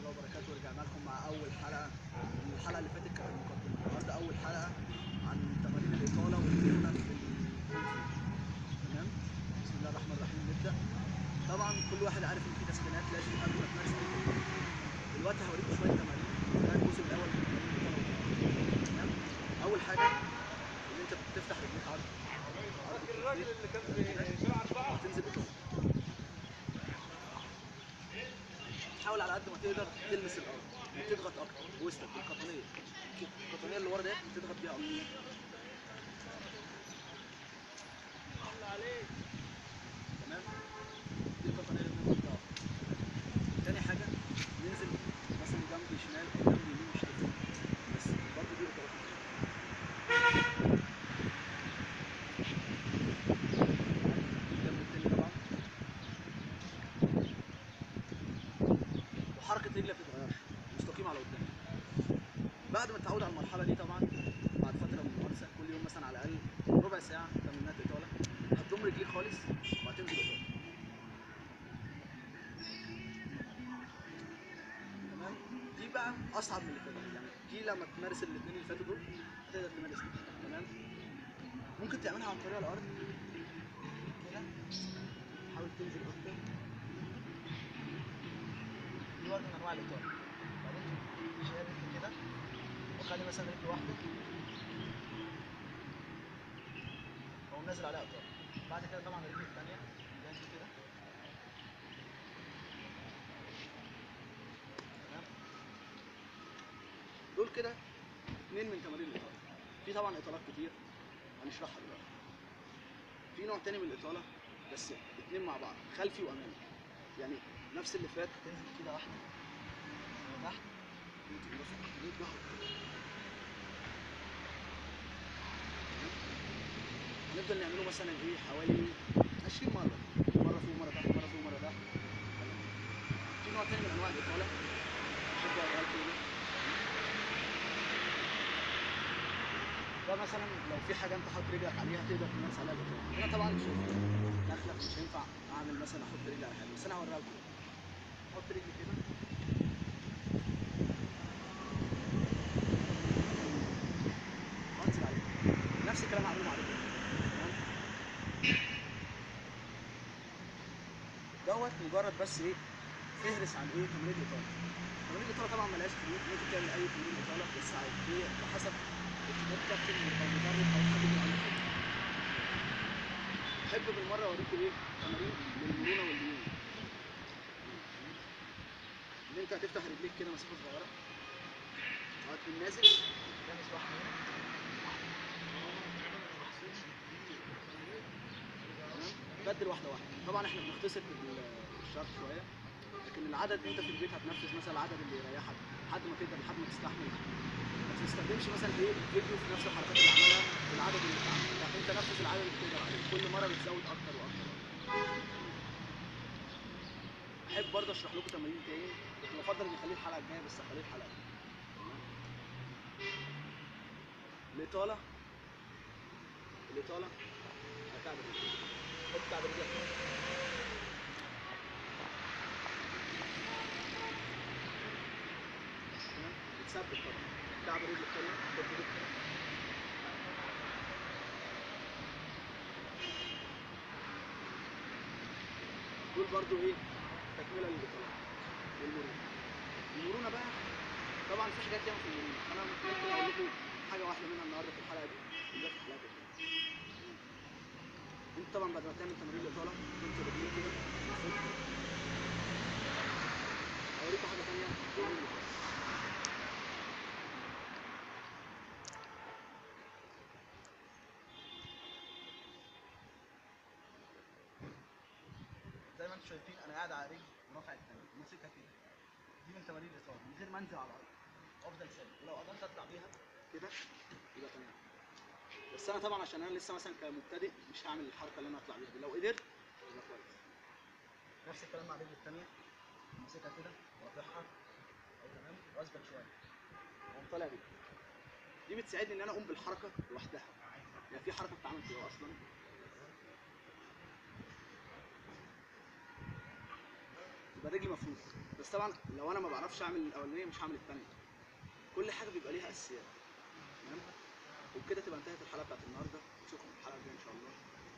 الله وبركاته. رجعنا لكم مع اول حلقه. الحلقه اللي فاتت كانت مقدمه، النهارده اول حلقه عن تمارين الاطاله والمرونه في تمام. بسم الله الرحمن الرحيم نبدا. طبعا كل واحد عارف ان في تسخينات لازم قبل ما تمارس اي تمرين. دلوقتي هوريكم شويه تمارين، ده الجزء الاول من تمارين الاطاله. تمام. اول حاجه ان انت بتفتح رجليك عرض الراجل اللي كان بيلعب أربعة وتنزل اطاله. حاول على قد ما تقدر تلمس الارض وتضغط اكتر بوسطك بالقطنيه. القطنيه اللي ورا ديت تضغط بيها اكتر. تمام. دي القطنيه اللي بنضغط بيها اكتر. تاني حاجه ننزل مثلا جنب شمال او جنب يمين مش هتفرق، بس برضه دي اطالات. الجنب التاني طبعا. وحركه رجلك ما بتتغيرش، مستقيم على قدام. بعد ما تتعود على المرحله دي طبعا بعد فتره من الممارسه كل يوم مثلا على الاقل ربع ساعه تمرينات اطاله، هتضم رجليك خالص وهتنزل اطاله. تمام. دي بقى اصعب من اللي فاتت، يعني دي لما تمارس الاثنين اللي فاتوا دول هتقدر تمارس دي. تمام. ممكن تعملها عن طريق الارض كده، حاول تنزل اكتر. دي برضه من انواع الاطاله. بعدين شايل رجل كده وخلي مثلا رجل واحده او نازل عليها اطاله. بعد كده طبعا الرجل الثانيه جاي كده. تمام. دول كده اثنين من تمارين الاطاله. في طبعا اطالات كتير هنشرحها دلوقتي. في نوع تاني من الاطاله بس اثنين مع بعض، خلفي وامامي. يعني نفس اللي فات، تنزل كده واحده تحت وتقوم رافع ايديك ظهرك كده. هنفضل نعمله مثلا ايه حوالي 20 مره، مره فوق مره تحت، مره فوق مره تحت. تمام. في نوع تاني من انواع الاطاله احب اوريها لكم هنا. ده مثلا لو في حاجه انت حاطط رجلك عليها تقدر تمارس عليها الاطاله. هنا طبعا مش هينفع داخلك، مش هينفع اعمل مثلا احط رجلي على حاجه، بس انا هوريها لكم. احط رجلي كده وانزل عليها، نفس الكلام هعمله مع رجلي. تمام. دوت مجرد بس ايه فهرس عن ايه تمرين الاطاله. تمرين الاطاله طبعا ملهاش كبير، ممكن تعمل اي تمرين اطاله بس ايه بحسب اتجاه كابتن او مدرب او حد من عندك. احب بالمره اوريكم ايه تمارين للمرونه والليونه. ان انت هتفتح رجليك كده مسافه صغيره وهتكون نازل لامس واحده هنا. تمام. بدل واحده واحده. طبعا احنا بنختصر في الشرح شويه، لكن العدد انت في البيت هتنفذ مثلا العدد اللي يريحك لحد ما تقدر، لحد ما تستحمل. ما تستخدمش مثلا ايه فيديو في نفس الحركات اللي عملها في العدد اللي اتعمل، لا انت نفذ العدد اللي تقدر عليه، كل مره بتزود اكتر واكتر. احب برضه اشرح لكم تمارين تاني، كنت بفضل ان اخليه الحلقه الجايه بس اخليه الحلقه دي. تمام. الاطاله هتعب الرجل. حط كعب رجلك هنا. تمام. بتثبت طبعا كعب الرجل التانيه، حط ايدك كده. دول برضو ايه تكمله للاطاله والمرونه. المرونه بقى طبعا في حاجات ياما في المرونه، انا ممكن اقول لكم حاجه واحده منها النهارده في الحلقه دي، بالذات في حلقه الجايه. انت طبعا بعد ما تعمل تمارين الاطاله تنزل رجليك كده من فوق. اوريكم حاجه ثانيه تمارين الاطاله. زي ما انتم شايفين انا قاعد على رجل ورافع الثانيه ماسكها كده. دي من تمارين الاطاله من غير ما انزل على الارض، افضل ثابت، ولو قدرت اطلع بيها كده يبقى تمام. بس انا طبعا عشان انا لسه مثلا كمبتدئ مش هعمل الحركه اللي انا اطلع بيها دي، لو قدرت يبقى كويس. نفس الكلام مع الرجل الثانيه، ماسكها كده ورافعها تمام واثبت شويه واقوم طالع بيها. دي بتساعدني ان انا اقوم بالحركه لوحدها، يعني في حركه بتتعمل فيها اصلا. يبقى رجلي مفروض. بس طبعا لو انا ما بعرفش اعمل الاولانيه مش هعمل الثانيه. كل حاجه بيبقى ليها اساسيات. تمام. وبكده تبقى انتهت الحلقه بتاعت النهارده. نشوفكم في الحلقه الجايه ان شاء الله.